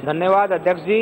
धन्यवाद अध्यक्ष जी।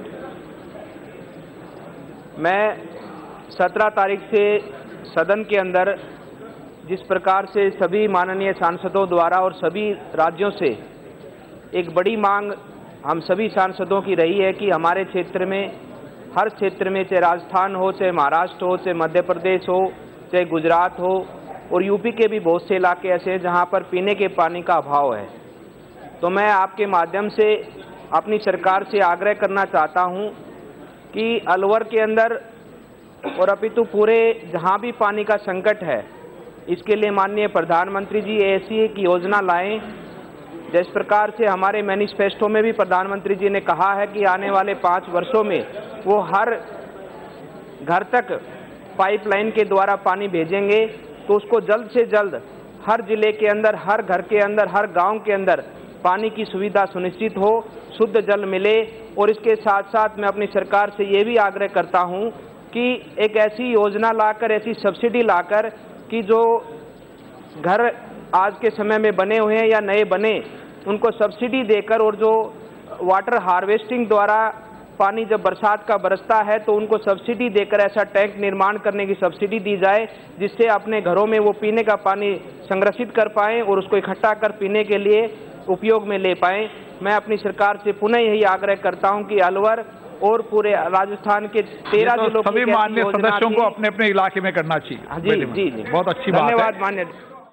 मैं 17 तारीख से सदन के अंदर जिस प्रकार से सभी माननीय सांसदों द्वारा और सभी राज्यों से एक बड़ी मांग हम सभी सांसदों की रही है कि हमारे क्षेत्र में, हर क्षेत्र में, चाहे राजस्थान हो, चाहे महाराष्ट्र हो, चाहे मध्य प्रदेश हो, चाहे गुजरात हो और यूपी के भी बहुत से इलाके ऐसे हैं जहां पर पीने के पानी का अभाव है। तो मैं आपके माध्यम से अपनी सरकार से आग्रह करना चाहता हूं कि अलवर के अंदर और अपितु पूरे जहां भी पानी का संकट है, इसके लिए माननीय प्रधानमंत्री जी ऐसी एक योजना लाएं जिस प्रकार से हमारे मैनिफेस्टो में भी प्रधानमंत्री जी ने कहा है कि आने वाले 5 वर्षों में वो हर घर तक पाइपलाइन के द्वारा पानी भेजेंगे। तो उसको जल्द से जल्द हर जिले के अंदर, हर घर के अंदर, हर गांव के अंदर पानी की सुविधा सुनिश्चित हो, शुद्ध जल मिले। और इसके साथ साथ मैं अपनी सरकार से ये भी आग्रह करता हूं कि एक ऐसी योजना लाकर, ऐसी सब्सिडी लाकर कि जो घर आज के समय में बने हुए हैं या नए बने, उनको सब्सिडी देकर, और जो वाटर हार्वेस्टिंग द्वारा पानी जब बरसात का बरसता है तो उनको सब्सिडी देकर ऐसा टैंक निर्माण करने की सब्सिडी दी जाए जिससे अपने घरों में वो पीने का पानी संग्रहित कर पाएं और उसको इकट्ठा कर पीने के लिए उपयोग में ले पाएं। मैं अपनी सरकार से पुनः यही आग्रह करता हूं कि अलवर और पूरे राजस्थान के 13 जिलों सभी माननीय सदस्यों को अपने अपने इलाके में करना चाहिए। जी जी जी, बहुत अच्छी बात है। धन्यवाद माननीय।